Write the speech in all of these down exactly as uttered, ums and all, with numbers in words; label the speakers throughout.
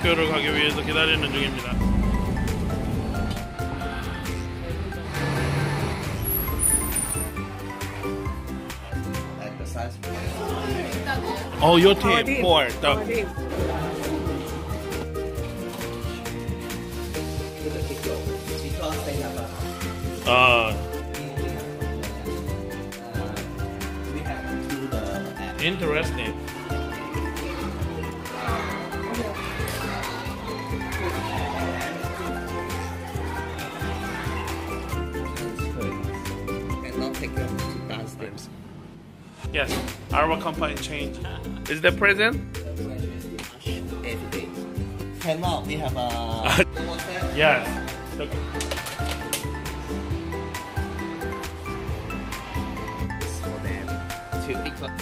Speaker 1: 학교를 가기 위해서 기다리는 중입니다. Oh, your team, four. The... Uh, interesting. Yes, our company changed. Is that present?
Speaker 2: Every day. Cannot, we have a...
Speaker 1: Yes.
Speaker 2: For them to pick up.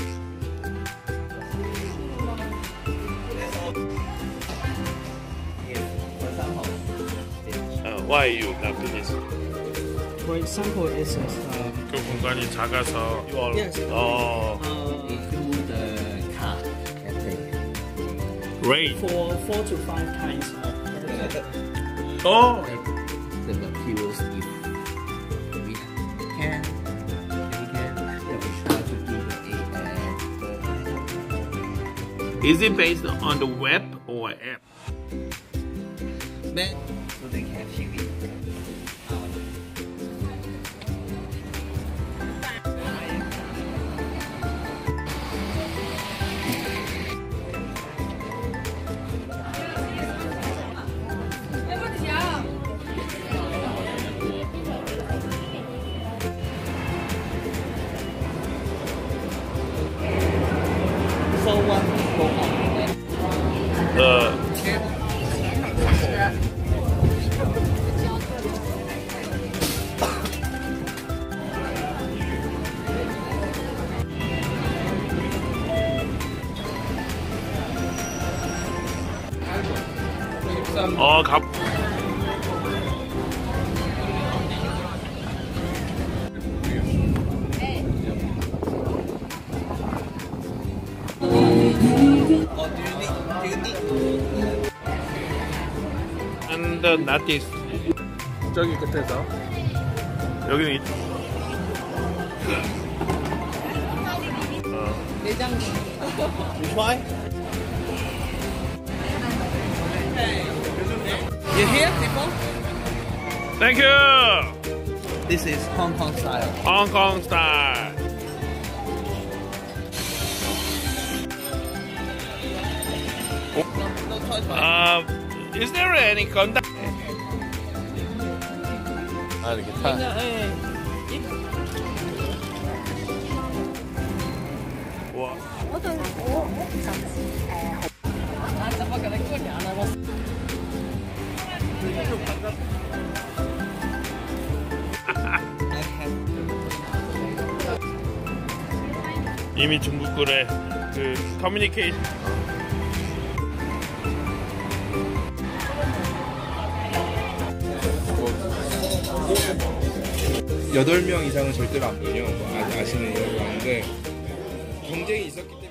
Speaker 2: For example,
Speaker 1: Uh, why you not finish?
Speaker 3: For example, it's a um,
Speaker 1: 그 공간이 작아서.
Speaker 3: yes.
Speaker 1: 어.
Speaker 3: Uh,
Speaker 2: include the car and thing.
Speaker 1: Great.
Speaker 3: for four to five kinds of furniture.
Speaker 1: Oh.
Speaker 2: The materials if we can, we can, yeah, we try to do the A.
Speaker 1: Is it based on the web or app?
Speaker 2: Then, so they can T V. So one go on.
Speaker 1: The 어, 갑.
Speaker 2: Or do you need, do you need?
Speaker 1: And the not this. 저기 끝에서. 여기는 이. 어.
Speaker 2: You try? You here, people?
Speaker 1: Thank you.
Speaker 2: This is Hong Kong style.
Speaker 1: Hong Kong style.
Speaker 2: No, no toy toy.
Speaker 1: Um, is there any contact? 아, 이렇게 타. 와. 이미 중국군의 그 커뮤니케이션.
Speaker 4: 여덟 명 이상은 절대로 안 보냐 뭐 아, 아시는 이유가 있는데 경쟁이 있었기 때문에